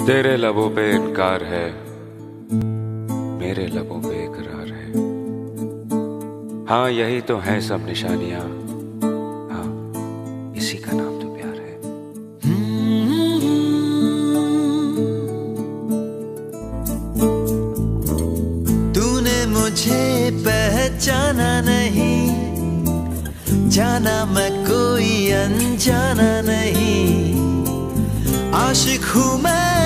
तेरे लबों पे इनकार है, मेरे लबों पे इकरार है। हाँ यही तो है सब निशानियां, हाँ इसी का नाम तो प्यार है। तूने मुझे पहचाना नहीं, जाना मैं कोई अनजाना नहीं। आशिक हूँ मैं